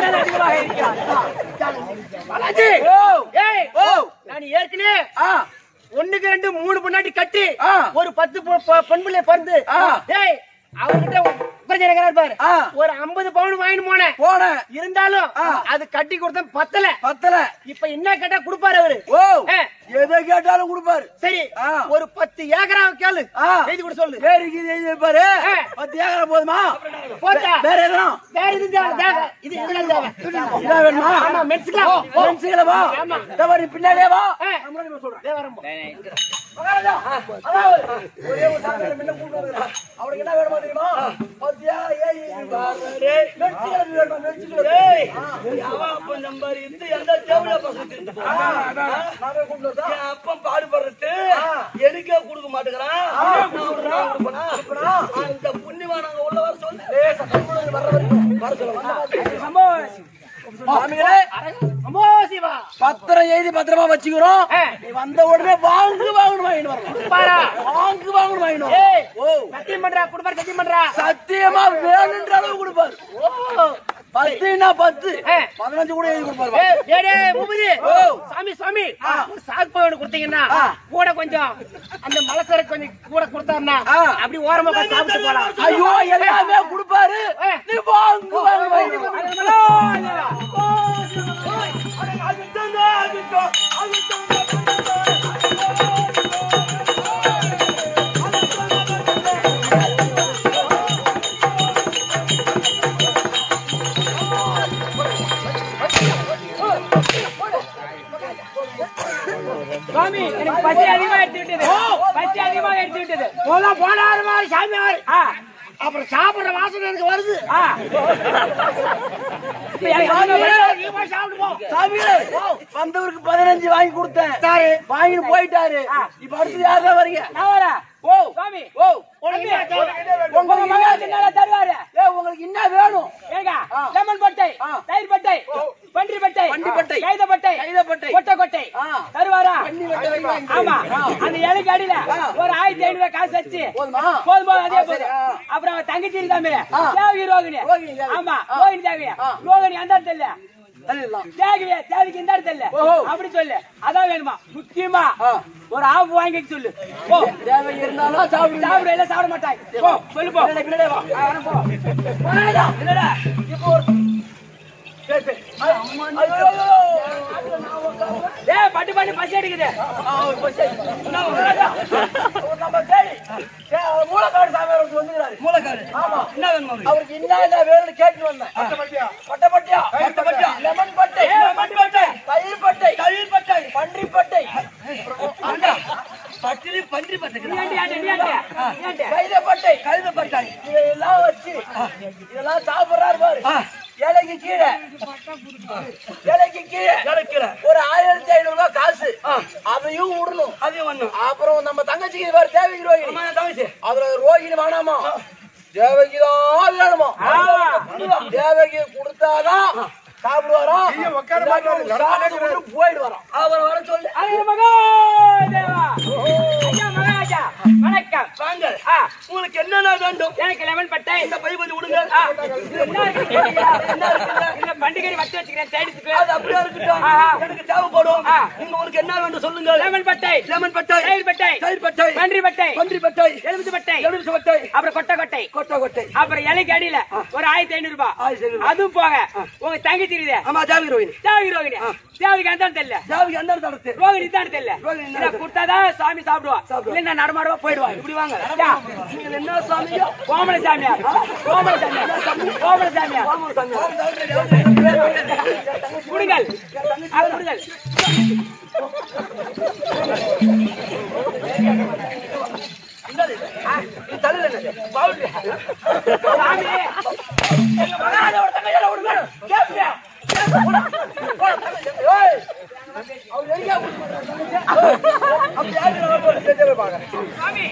நான் ஏற்கனவே ஒண்ணுக்கு ரெண்டு மூணு பொண்ணாட்டி கட்டி ஒரு பத்து பெண் பிள்ளை பிறந்து அவர்கிட்ட பாரு ஒரு ஐம்பது பவுன் வாங்கிட்டு போனேன் போனேன் இருந்தாலும் அது கட்டி கொடுத்த பத்தல பத்தல. இப்ப என்ன கேட்டா கொடுப்பாரு அவரு. ஓ எதை கேட்டாலும் கொடுப்பாரு. சரி ஒரு பத்து ஏக்கரா கேளு எழுதி கூட சொல்லு. எழுதி பாரு. பத்து ஏக்கரா போதுமா? போட்டா வேற எதுனா வேற இது தேவை. இது இதெல்லாம் தேவை. இதா வேணுமா? ஆமா மென்ஸ்க்கலாம் மென்ஸ்களா வா. தவறி பின்னாடியே வா. நான் சொல்றேன். வரேன் மகாராஜா. ஒரே ஒரு சாப்பிட முன்ன கூப்பிடுறாங்க. அவருக்கு என்ன வேணுமா தெரியுமா? பத்தியா ஏய் வாரே மென்ஸ்கள வேணுமா? மென்ஸ்கள ஏய் அவன் அப்ப நம்பர் இந்த எந்த தேவல பசங்க நாங்க கூப்பிடுறதா? என் அப்பன் பாடுபடுறது எனக்கே கொடுக்க மாட்டேங்கிறான். அந்த புண்ணியவான் உள்ள வர சொல்லு. வர வரைக்கும் வர சொல்ல. பத்திரம் எழுதி பத்திரமா வச்சுக்கிறோம். நீ வந்த உடனே வாங்கு வாங்கணும் வாங்கிட்டு வரலாம். வாங்கு வாங்கணும் வாங்கிடும். சத்தியம் பண்றா கொடுப்பாரு. சத்தியம் பண்றா. சத்தியமா வேணுன்ற அளவு கொடுப்பாரு. பத்துனா பத்து பதினஞ்சு கூட எழுதி கொடுப்பாரு. சாமி சாமி சாக்கு போய் கொடுத்தீங்கன்னா கூட கொஞ்சம் அந்த மலசரை கொஞ்சம் கூட கொடுத்தாருன்னா அப்படி ஓரமா சாப்பிட்டு போலாம். ஐயோ எல்லாமே கொடுப்பாரு. நீ வாங்கு வாங்கணும் வாங்கிட்டு சாமி எனக்கு பசி அதிகமா எடுத்து விட்டது. பசி அதிகமா எடுத்து விட்டது. போல போனாரு மாதிரி சாமியார் அப்புறம் சாப்பிடுற வாசனை எனக்கு வருது. வந்தவருக்கு பதினஞ்சு வாங்கி கொடுத்தேன், வாங்கிட்டு போயிட்டாரு. இப்ப அடுத்து யாருதான் வரீங்க? ஓ சாமி ஓ உனக்கு உங்க மகன் என்ன தருவாரு? ஏ உங்களுக்கு என்ன வேணும்? ஏங்க லெமன் பட்டை, தயிர் பட்டை, பன்றி பட்டை, பன்றி பட்டை, கைத பட்டை, கைத பட்டை, கொட்டை கொட்டை தருவாரா? பண்ணி வெட்ட ஆமா. அந்த இலைக்கு அடியில ஒரு ஆயிரத்தி ஐநூறு ரூபாய் காசு வச்சு போதுமா? போதும் போதும் அதே போதும். அப்புறம் அவன் தங்கச்சி இருக்காமே தேவி ரோகிணி. ஆமா ரோகிணி தேவியா? ரோகிணி அந்த இடத்துல இல்ல, தேவியா தேவிக்கு இந்த இடத்துல இல்ல. அப்படி சொல்லு. அதான் வேணுமா? முக்கியமா ஒரு ஆப்பு வாங்கி சொல்லு. போ தேவை இருந்தாலும் சாப்பிடு. சாப்பிட இல்ல சாப்பிட மாட்டாய். போ சொல்லு. போ பின்னாடி வா. போ இல்லடா. இப்போ ஏய் பட்டு பட்டு பசி அடிக்குது. மூலக்காடு சாமியார் வந்துக்கிறாரு. மூலக்காடு. ஆமா. என்ன வேணும் அவருக்கு? அவருக்கு என்ன என்ன வேணும்னு கேட்டு வந்தேன். பட்டை பட்டியா, பட்டை பட்டியா, லெமன் பட்டை, பட்டு பட்டை, தயிர் பட்டை, தயிர் பட்டை, பன்றி பட்டை, பட்டினி பன்றி பட்டை, ஏண்டி ஏண்டி ஏண்டி ஏண்டி கைத பட்டை, கைத பட்டை, இதெல்லாம் வச்சு இதெல்லாம் சாப்பிடுறாரு பாரு. இலைக்கு கீழே இலைக்கு கீழே இறக்கிற ஒரு ஆயிரத்தி ஐநூறு ரூபாய் காசு, அதையும் விடணும். அதையும் வேணும். அப்புறம் நம்ம தங்கச்சிக்கு பாரு தேவைக்கு ரோகிணி. தங்கச்சி அதுல ரோகிணி வேணாமா, தேவைக்கு தான் வேணுமா? தேவைக்கு கொடுத்தாதான் சாப்பிடுவாரா, போயிட்டு வரோம். அவரை வர சொல்லு. மகாராஜா வணக்கம். வாங்க. உங்களுக்கு என்னென்ன வேண்டும்? எனக்கு லெமன் பட்டை, இந்த பை கொஞ்சம் விடுங்க. பண்டிகை வச்சு வச்சுக்கிறேன் சைடுக்கு. அது அப்படியே இருக்கட்டும். எனக்கு தேவைப்படும். நீங்க உங்களுக்கு என்ன வேண்டும் சொல்லுங்க. லெமன் பட்டை, லெமன் பட்டை, தயிர் பட்டை, தயிர் பட்டை, பன்றி பட்டை, பன்றி பட்டை, எலுமிச்சை பட்டை, எலுமிச்சை பட்டை, அப்புறம் கொட்டை கொட்டை, கொட்டை கொட்டை, அப்புறம் இலைக்கு அடியில ஒரு ஆயிரத்தி ஐநூறு ரூபாய். ஆயிரத்தி ஐநூறு ரூபாய். அதுவும் போக உங்க தங்கச்சி இருக்குது. ஆமா தேவி ரோகிணி. தேவி ரோகிணி. தேவிக்கு அந்த தெரியல, தேவிக்கு அந்த இடத்துல ரோகிணி தான் தெரியல. ரோகிணி இதை கொடுத்தாதான் சாமி சாப்பிடுவா, இல்ல நடமாடுவா போயிடுவா. இப்படி வாங்க. நீங்க என்ன சாமியோ? கோமல சாமியார், கோமல சாமியார், கோமல சாமியார். குடுங்கள் அது குடுங்கள். தலையில சாமி எங்க மகாராஜாவோட தங்கையோட விடுங்க. கேப்பியா சாமி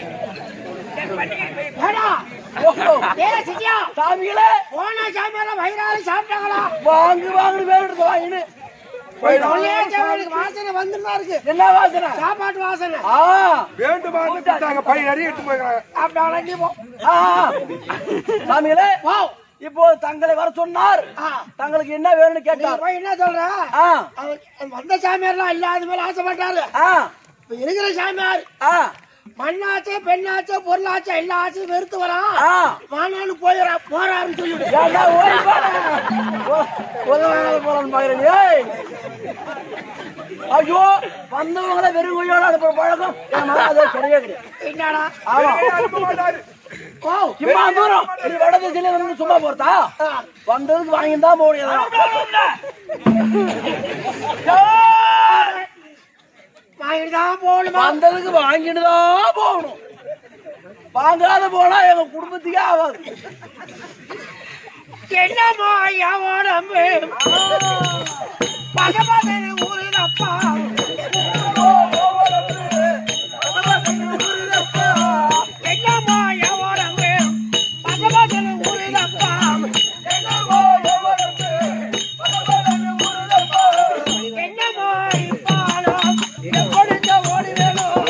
சாமிகளே போனா சாமியார வயிறால சாப்பிட்டாங்களா? வாங்கு வாங்கு வேணும் வாங்கினு வாசனை வந்துதான் இருக்கு. என்ன வாசனை? சாப்பாட்டு வாசனை. வேண்டுமா பை நிறைய எடுத்து போய்க்கிறாங்க. சாமிகளே இப்போ தங்களை வர சொன்னார், தங்களுக்கு என்ன வேணும்னு கேட்டார். போய் என்ன சொல்ற? வந்த சாமியார்லாம் இல்லாத மேல ஆசைப்பட்டாரு. இப்ப இருக்கிற சாமியார் மண்ணாச்சு பெண்ணாச்சு பொருளாச்சு எல்லா ஆச்சும் வெறுத்து வரான். மாநாடு போயிடா போறாருன்னு சொல்லிவிடு. ஐயோ வந்தவங்கள வெறும் கொய்யோட அனுப்புற பழக்கம் அது கிடையாது. என்னடா சும்மா தூரம் நீ வடதிசையில வந்து சும்மா போறதா? வந்ததுக்கு வாங்கிதான் போடுங்க. வாங்கிட்டுதான் போகணும். வந்ததுக்கு வாங்கிட்டுதான் போகணும். வாங்காத போனா எங்க குடும்பத்துக்கே ஆகாது. என்னமோ உடம்பு பகவான் ஊருதப்பா, என்னமோ உடம்பு பகவான் ஊருதப்பா, என்னமோ இப்பாலும் எப்படித்த ஓடி வேணும்,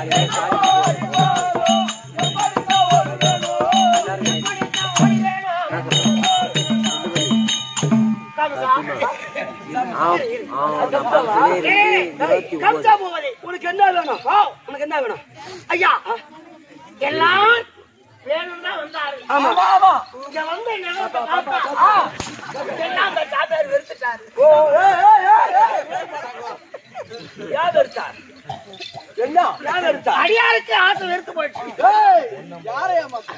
உனக்கு என்ன வேணும்? உனக்கு என்ன வேணும்? ஐயா எல்லாம் வேணும் தான் வந்தாரு. ஆமா ஆமா இங்க வந்து எல்லாம் சாப்பிட்டாரு வெறுத்துட்டாரு. யார் எடுத்தார்? என்ன யார் எடுத்தார்? அடியாருக்கு ஆசை வெறுத்து போயிடுச்சு. யாரை ஏமாத்த?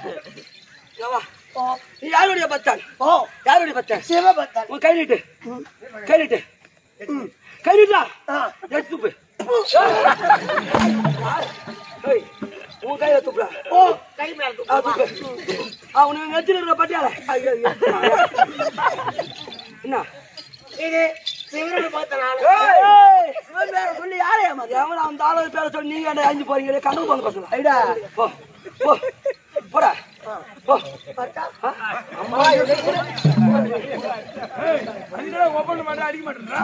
நீ யாருடைய பத்தான்? யாருடைய பத்தான்? சிவபக்தன். உன் கை நீட்டு, கை நீட்டு, கை நீட்டா எடுத்து போய் உன் கையில துப்புல ஓ கை மேல தூக்கு. அவனுக்கு நெத்தில இருக்கிற பட்டியால ஐயோ ஐயோ. என்ன இது சிவனோட பார்த்த நாள். ஏய், சிவன் பேரை சொல்லி யாரே ஏமாத்தி? அவன் அந்த ஆளு பேரை சொல்லி நீங்க என்ன அஞ்சு போறீங்களே கண்ணு போங்க பசங்க. ஐடா போ போ போடா போ. ஆ? அம்மா இது ஒப்பந்த மாட்டேன் அடிக்க மாட்டேன்றா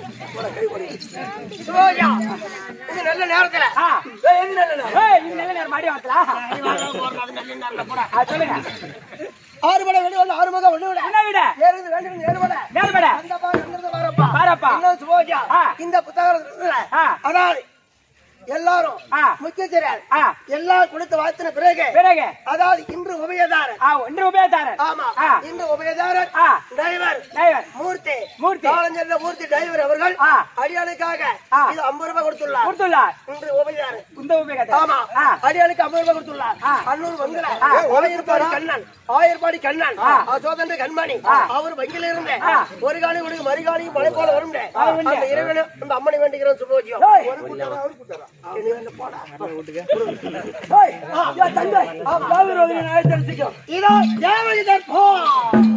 சோஜா இது நல்ல நேரத்துல ஆ, ஏய், எது நல்ல நேரம்? ஏய் இது நல்ல நேரம் மாடி வாத்தலா சொல்லுங்க ஆறு படம் வெளியே வரல, ஆறு மகம் ஒண்ணு விட என்ன விட ஏழு ரெண்டு ஏழு படம் நேர்பட அந்த பாரு அங்கிருந்து வரப்பா பாரப்பா இன்னும் சுபோஜா ஆ. இந்த புத்தகத்துல ஆ. ஆனால் எல்லாரும் ஆ. முக்கியச்சரியார் ஆ எல்லாம் கொடுத்து வாழ்த்தின பிறகு பிறகு அதாவது இன்று உபயதாரர் ஆ ஒன்று உபயதாரர் ஆமா ஆ இன்று உபயதாரர் ஆ டிரைவர் டிரைவர் மூர்த்தி மூர்த்தி காலஞ்செல்ல மூர்த்தி டிரைவர் அவர்கள் ஆ அடியாளுக்காக ஆ. இது ஐம்பது ரூபாய் கொடுத்துள்ளார் கொடுத்துள்ளார் இன்று உபயதாரர் இந்த உபயதாரர் ஆமா ஆ அடியாளுக்கு ஐம்பது ரூபாய் கொடுத்துள்ளார் ஆ. அன்னூர் வங்கல ஆ. ஆயிரப்பாடி கண்ணன் ஆயிரப்பாடி கண்ணன் ஆ. சோதனை கண்மணி ஆ. அவர் வங்கில இருந்த ஆ. ஒரு காணி கொடுக்கு மறுகாணியும் மழை போல வரும் அவர் உண்டு. அந்த இறைவனை அந்த அம்மனை வேண்டிக்கிறோம் சுபோஜியம் ஏய். ஒரு கூட்டாரா, ஒரு கூட்டாரா. இனி வந்து போடா. ஏய், ஆ, யா, தங்கை. ஆ, யாரு ரோகிணி நாயத்தர் சீக்கிரம். இதோ தேவகிதர் போ